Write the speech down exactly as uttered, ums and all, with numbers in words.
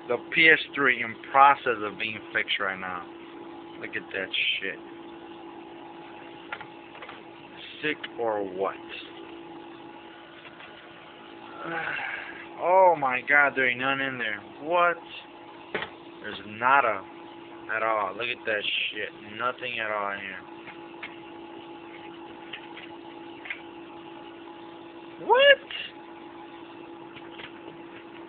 The P S three in process of being fixed right now. Look at that shit. Sick or what? Oh my god, there ain't none in there. What? There's nada at all. Look at that shit. Nothing at all in here. What?